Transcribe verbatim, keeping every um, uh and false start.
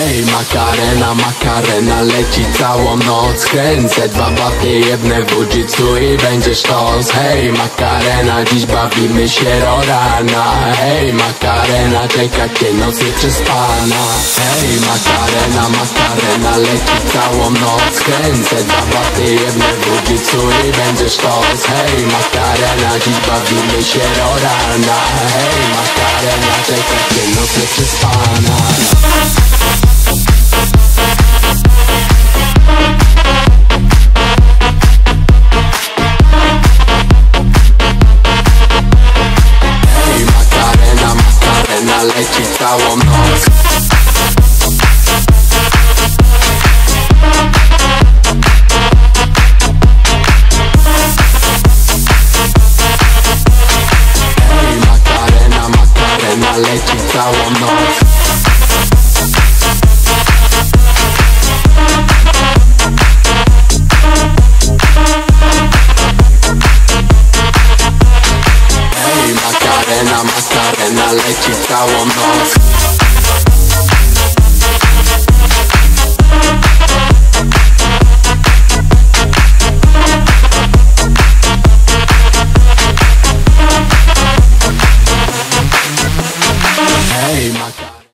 Hej, Makarena, Makarena leci całą noc. Kręcę dwa baty, jedne w jiu-jitsu i będzie sztos. Hej, Makarena, dziś bawimy się do rana. Hej, Makarena, czeka cię noc nieprzespana. Hej, Makarena, Makarena leci całą noc. Kręcę dwa baty, jedne w jiu-jitsu i będzie sztos. Hej, Makarena, dziś bawimy się do rana. Hej, Makarena, czeka cię noc nieprzespana. Leci całą noc. Hej, Makarena, Makarena leci całą noc. Hej, Makarena, Makarena leci całą noc.